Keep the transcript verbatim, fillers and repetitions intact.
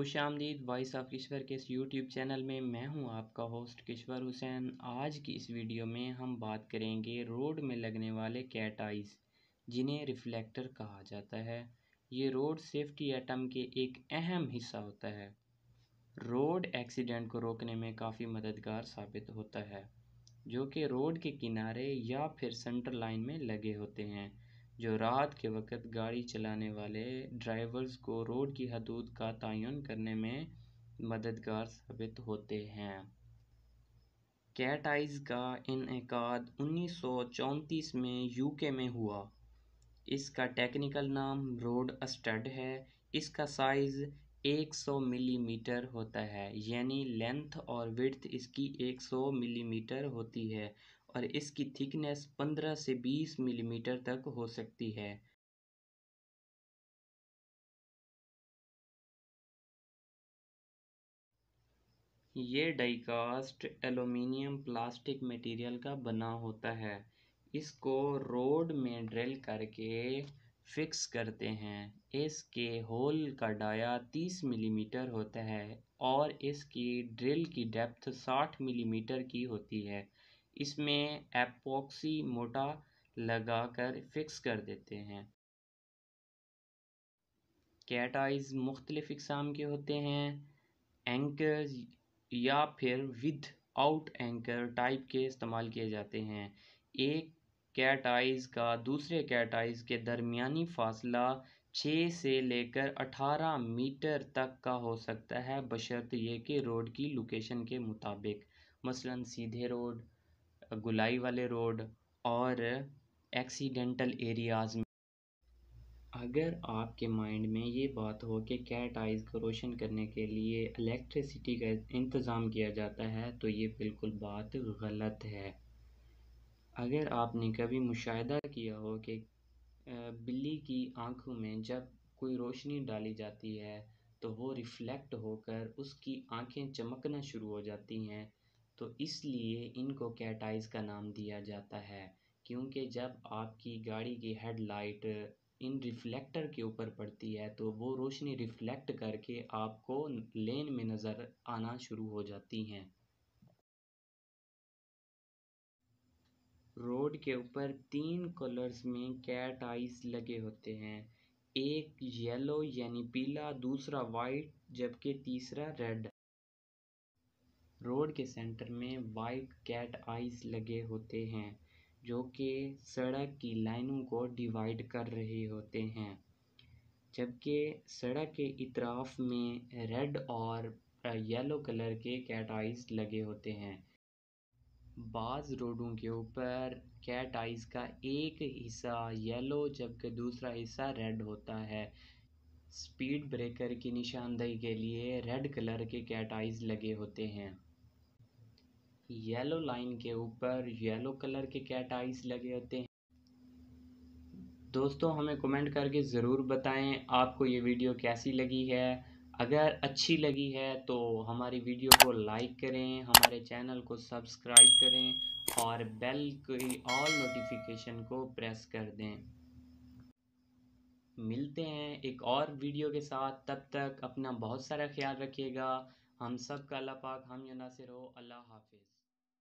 खुशामदीद voice of Kishwar के इस YouTube channel में मैं हूं आपका होस्ट किश्वर हुसैन। आज की इस वीडियो में हम बात करेंगे रोड में लगने वाले कैट आइज़, जिन्हें रिफ्लेक्टर कहा जाता है। ये रोड सेफ्टी एटम के एक अहम हिस्सा होता है। रोड एक्सीडेंट को रोकने में काफ़ी मददगार साबित होता है, जो कि रोड के किनारे या फिर सेंटर लाइन में लगे होते हैं, जो रात के वक्त गाड़ी चलाने वाले ड्राइवर्स को रोड की हदूद का तयन करने में मददगार साबित होते हैं। कैट आइज़ का इनेकाद उन्नीस सौ चौंतीस में यूके में हुआ। इसका टेक्निकल नाम रोड स्टड है। इसका साइज़ एक सौ मिलीमीटर होता है, यानी लेंथ और विड्थ इसकी एक सौ मिलीमीटर होती है और इसकी थिकनेस पंद्रह से बीस मिलीमीटर तक हो सकती है। ये डाइकास्ट एल्यूमीनियम प्लास्टिक मटेरियल का बना होता है। इसको रोड में ड्रिल करके फिक्स करते हैं। इसके होल का डाया तीस मिलीमीटर होता है और इसकी ड्रिल की डेप्थ साठ मिलीमीटर की होती है। इसमें एपॉक्सी मोटा लगाकर फिक्स कर देते हैं। कैट आइज़ मुख्तलिफ इक़साम के होते हैं। एंकर या फिर विद आउट एंकर टाइप के इस्तेमाल किए जाते हैं। एक कैट आइज़ का दूसरे कैट आइज़ के दरमियानी फासला छः से लेकर अठारह मीटर तक का हो सकता है, बशर्ते ये कि रोड की लोकेशन के मुताबिक, मसलन सीधे रोड, गुलाई वाले रोड और एक्सीडेंटल एरियाज़ में। अगर आपके माइंड में ये बात हो कि कैट आइज़ को रोशन करने के लिए इलेक्ट्रिसिटी का इंतज़ाम किया जाता है, तो ये बिल्कुल बात गलत है। अगर आपने कभी मुशाहिदा किया हो कि बिल्ली की आंखों में जब कोई रोशनी डाली जाती है तो वो रिफ्लेक्ट होकर उसकी आंखें चमकना शुरू हो जाती हैं, तो इसलिए इनको कैट आइज़ का नाम दिया जाता है। क्योंकि जब आपकी गाड़ी की हेडलाइट इन रिफ्लेक्टर के ऊपर पड़ती है तो वो रोशनी रिफ्लेक्ट करके आपको लेन में नज़र आना शुरू हो जाती हैं। रोड के ऊपर तीन कलर्स में कैट आइज़ लगे होते हैं। एक येलो यानी पीला, दूसरा वाइट, जबकि तीसरा रेड। रोड के सेंटर में वाइट कैट आइज़ लगे होते हैं, जो कि सड़क की लाइनों को डिवाइड कर रहे होते हैं, जबकि सड़क के इतराफ में रेड और येलो कलर के कैट आइज़ लगे होते हैं। बाज़ रोडों के ऊपर कैट आइज़ का एक हिस्सा येलो जबकि दूसरा हिस्सा रेड होता है। स्पीड ब्रेकर की निशानदेही के लिए रेड कलर के कैट आइज़ लगे होते हैं। येलो लाइन के ऊपर येलो कलर के कैट आइज़ लगे होते हैं। दोस्तों, हमें कमेंट करके ज़रूर बताएं आपको ये वीडियो कैसी लगी है। अगर अच्छी लगी है तो हमारी वीडियो को लाइक करें, हमारे चैनल को सब्सक्राइब करें और बेल की ऑल नोटिफिकेशन को प्रेस कर दें। मिलते हैं एक और वीडियो के साथ, तब तक अपना बहुत सारा ख्याल रखिएगा। हम सब का अल्लाह पाक हम या नासिर हो। अल्लाह हाफिज़।